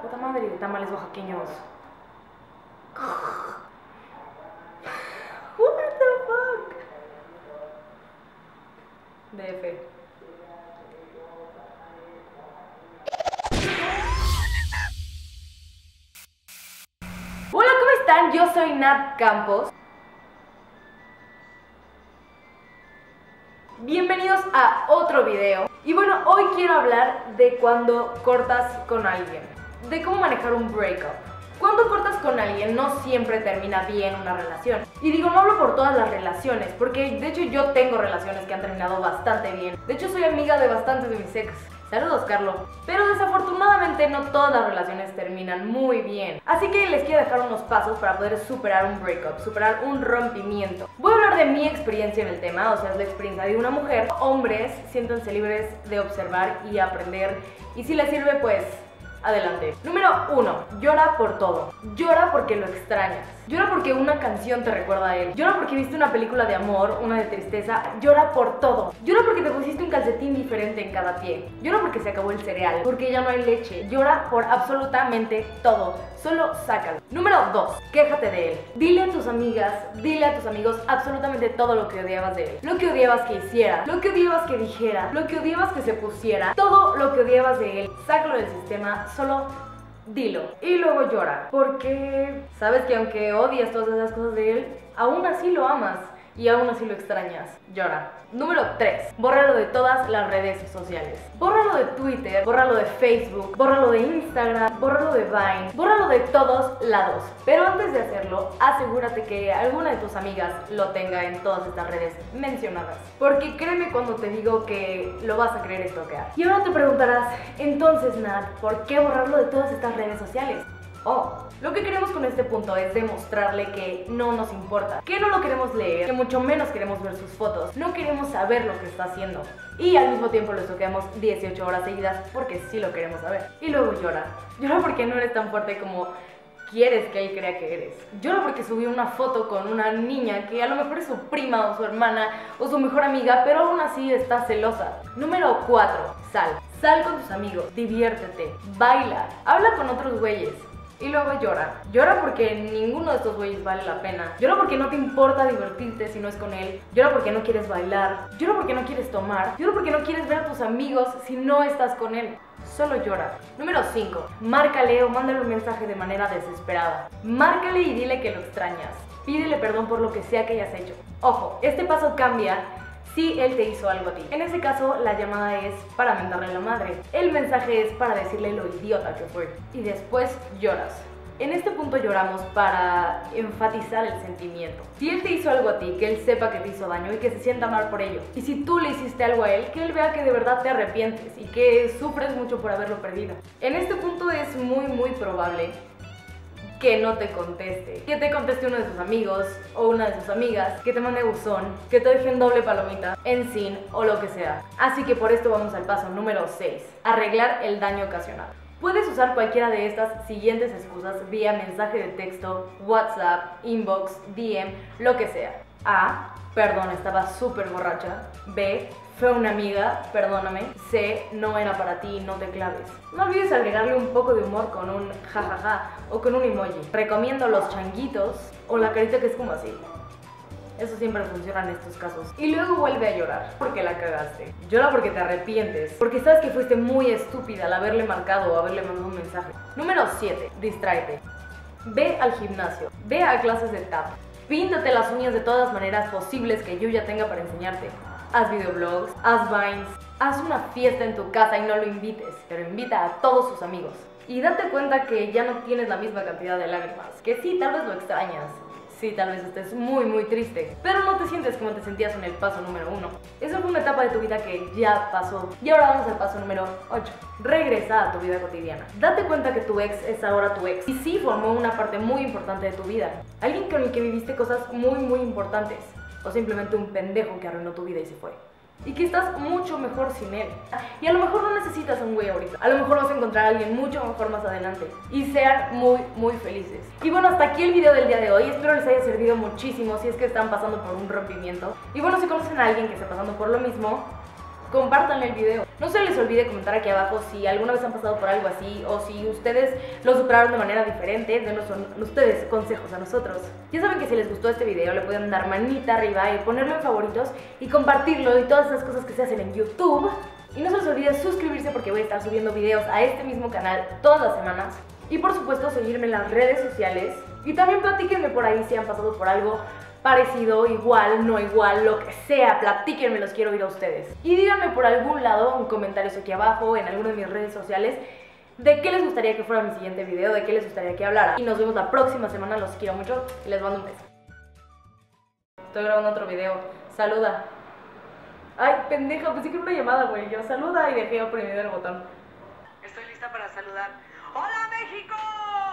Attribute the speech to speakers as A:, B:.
A: Puta madre de tamales oaxaqueños. What the fuck? DF. Hola, ¿cómo están? Yo soy Nat Campos. Bienvenidos a otro video. Y bueno, hoy quiero hablar de cuando cortas con alguien, de cómo manejar un breakup. Cuando cortas con alguien no siempre termina bien una relación. Y digo, no hablo por todas las relaciones, porque de hecho yo tengo relaciones que han terminado bastante bien. De hecho soy amiga de bastantes de mis ex. Saludos, Carlos. Pero desafortunadamente no todas las relaciones terminan muy bien. Así que les quiero dejar unos pasos para poder superar un breakup, superar un rompimiento. Voy a hablar de mi experiencia en el tema, o sea, es la experiencia de una mujer. Hombres, siéntanse libres de observar y aprender. Y si les sirve, pues adelante. Número 1. Llora por todo. Llora porque lo extrañas. Llora porque una canción te recuerda a él. Llora porque viste una película de amor, una de tristeza. Llora por todo. Llora porque te pusiste un calcetín diferente en cada pie. Llora porque se acabó el cereal, porque ya no hay leche. Llora por absolutamente todo. Solo sácalo. Número 2. Quéjate de él. Dile a tus amigas, dile a tus amigos absolutamente todo lo que odiabas de él. Lo que odiabas que hiciera, lo que odiabas que dijera, lo que odiabas que se pusiera, todo lo que odiabas de él. Sácalo del sistema, solo dilo. Y luego llora, porque sabes que aunque odias todas esas cosas de él, aún así lo amas y aún así lo extrañas. Llora. Número 3. Bórralo de todas las redes sociales. Bórralo de Twitter, bórralo de Facebook, bórralo de Instagram, bórralo de Vine, bórralo de todos lados. Pero antes de hacerlo, asegúrate que alguna de tus amigas lo tenga en todas estas redes mencionadas. Porque créeme cuando te digo que lo vas a querer estoquear. Y ahora te preguntarás, entonces Nat, ¿por qué borrarlo de todas estas redes sociales? Lo que queremos con este punto es demostrarle que no nos importa, que no lo queremos leer, que mucho menos queremos ver sus fotos, no queremos saber lo que está haciendo y al mismo tiempo lo estoqueamos 18 horas seguidas porque sí lo queremos saber. Y luego llora. Llora porque no eres tan fuerte como quieres que él crea que eres. Llora porque subió una foto con una niña que a lo mejor es su prima o su hermana o su mejor amiga, pero aún así está celosa. Número 4. Sal. Sal con tus amigos, diviértete, baila, habla con otros güeyes. Y luego llora. Llora porque ninguno de estos güeyes vale la pena. Llora porque no te importa divertirte si no es con él. Llora porque no quieres bailar. Llora porque no quieres tomar. Llora porque no quieres ver a tus amigos si no estás con él. Solo llora. Número 5. Márcale o mándale un mensaje de manera desesperada. Márcale y dile que lo extrañas. Pídele perdón por lo que sea que hayas hecho. Ojo, este paso cambia si él te hizo algo a ti. En ese caso, la llamada es para mentarle la madre. El mensaje es para decirle lo idiota que fue. Y después lloras. En este punto lloramos para enfatizar el sentimiento. Si él te hizo algo a ti, que él sepa que te hizo daño y que se sienta mal por ello. Y si tú le hiciste algo a él, que él vea que de verdad te arrepientes y que sufres mucho por haberlo perdido. En este punto es muy probable que no te conteste, que te conteste uno de sus amigos o una de sus amigas, que te mande buzón, que te dejen doble palomita, en sin o lo que sea. Así que por esto vamos al paso número 6, arreglar el daño ocasionado. Puedes usar cualquiera de estas siguientes excusas vía mensaje de texto, WhatsApp, inbox, DM, lo que sea. A. Perdón, estaba súper borracha. B. Fue una amiga, perdóname. C. No era para ti, no te claves. No olvides agregarle un poco de humor con un jajaja o con un emoji. Recomiendo los changuitos o la carita que es como así. Eso siempre funciona en estos casos. Y luego vuelve a llorar porque la cagaste. Llora porque te arrepientes, porque sabes que fuiste muy estúpida al haberle marcado o haberle mandado un mensaje. Número 7. Distráete. Ve al gimnasio. Ve a clases de tap. Píntate las uñas de todas maneras posibles que yo ya tenga para enseñarte. Haz videoblogs, haz vines, haz una fiesta en tu casa y no lo invites, pero invita a todos sus amigos. Y date cuenta que ya no tienes la misma cantidad de lágrimas, que sí, tal vez lo extrañas, sí, tal vez estés muy triste, pero no te sientes como te sentías en el paso número 1. Eso fue una etapa de tu vida que ya pasó. Y ahora vamos al paso número 8. Regresa a tu vida cotidiana. Date cuenta que tu ex es ahora tu ex y sí formó una parte muy importante de tu vida. Alguien con el que viviste cosas muy importantes. O simplemente un pendejo que arruinó tu vida y se fue. Y que estás mucho mejor sin él. Y a lo mejor no necesitas un güey ahorita. A lo mejor vas a encontrar a alguien mucho mejor más adelante. Y sean muy felices. Y bueno, hasta aquí el video del día de hoy. Espero les haya servido muchísimo si es que están pasando por un rompimiento. Y bueno, si conocen a alguien que esté pasando por lo mismo, compartan el video. No se les olvide comentar aquí abajo si alguna vez han pasado por algo así o si ustedes lo superaron de manera diferente. Denos ustedes consejos a nosotros. Ya saben que si les gustó este video le pueden dar manita arriba y ponerlo en favoritos y compartirlo y todas esas cosas que se hacen en YouTube. Y no se les olvide suscribirse porque voy a estar subiendo videos a este mismo canal todas las semanas. Y por supuesto seguirme en las redes sociales. Y también platíquenme por ahí si han pasado por algo parecido, igual, no igual, lo que sea. Platíquenme, los quiero oír a ustedes. Y díganme por algún lado, en comentarios aquí abajo, en alguna de mis redes sociales, de qué les gustaría que fuera mi siguiente video, de qué les gustaría que hablara. Y nos vemos la próxima semana, los quiero mucho y les mando un beso. Estoy grabando otro video. Saluda. Ay, pendeja, pensé que era una llamada, güey. Yo saluda y dejé oprimido el botón.
B: Estoy lista para saludar. ¡Hola, México!